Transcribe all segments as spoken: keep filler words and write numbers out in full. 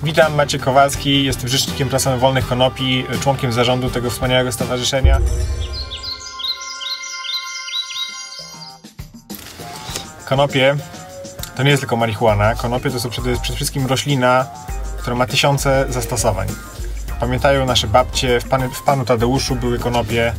Witam, Maciej Kowalski, jestem rzecznikiem prasowy Wolnych Konopi, członkiem zarządu tego wspaniałego stowarzyszenia. Konopie to nie jest tylko marihuana. Konopie to są przede wszystkim roślina, która ma tysiące zastosowań. Pamiętają nasze babcie, w, Panu, w Panu Tadeuszu były konopie.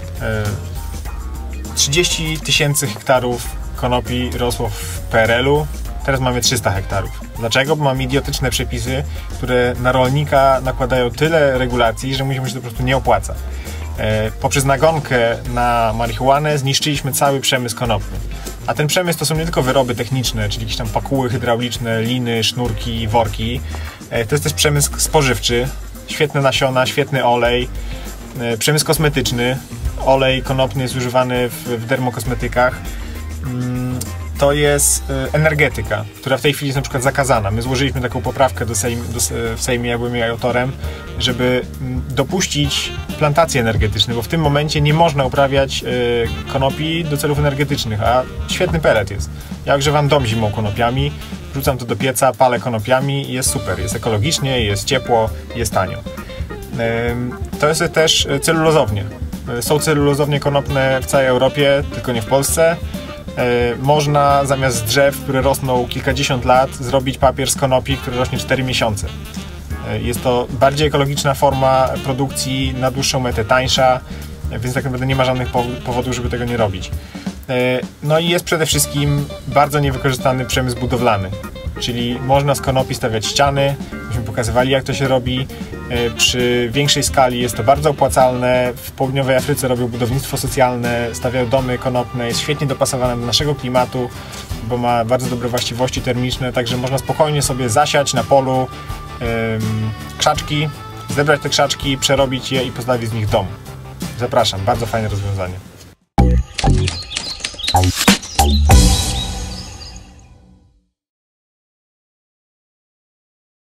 trzydzieści tysięcy hektarów konopi rosło w P R L u, teraz mamy trzysta hektarów. Dlaczego? Bo mamy idiotyczne przepisy, które na rolnika nakładają tyle regulacji, że mu się to po prostu nie opłaca. Poprzez nagonkę na marihuanę zniszczyliśmy cały przemysł konopny. A ten przemysł to są nie tylko wyroby techniczne, czyli jakieś tam pakuły hydrauliczne, liny, sznurki, worki. To jest też przemysł spożywczy, świetne nasiona, świetny olej, przemysł kosmetyczny. Olej konopny jest używany w, w dermokosmetykach. To jest energetyka, która w tej chwili jest na przykład zakazana. My złożyliśmy taką poprawkę do Sejm, do, w Sejmie, ja byłem jej autorem, żeby dopuścić plantacje energetyczne, bo w tym momencie nie można uprawiać konopi do celów energetycznych, a świetny pelet jest. Ja ogrzewam dom zimą konopiami, wrzucam to do pieca, palę konopiami i jest super, jest ekologicznie, jest ciepło, jest tanio. To jest też celulozownie. Są celulozownie konopne w całej Europie, tylko nie w Polsce. Można zamiast drzew, które rosną kilkadziesiąt lat, zrobić papier z konopi, który rośnie cztery miesiące. Jest to bardziej ekologiczna forma produkcji, na dłuższą metę tańsza, więc tak naprawdę nie ma żadnych powodów, żeby tego nie robić. No i jest przede wszystkim bardzo niewykorzystany przemysł budowlany, czyli można z konopi stawiać ściany, myśmy pokazywali, jak to się robi. Przy większej skali jest to bardzo opłacalne. W południowej Afryce robią budownictwo socjalne, stawiają domy konopne, jest świetnie dopasowane do naszego klimatu, bo ma bardzo dobre właściwości termiczne, także można spokojnie sobie zasiać na polu ym, krzaczki, zebrać te krzaczki, przerobić je i postawić z nich dom. Zapraszam, bardzo fajne rozwiązanie.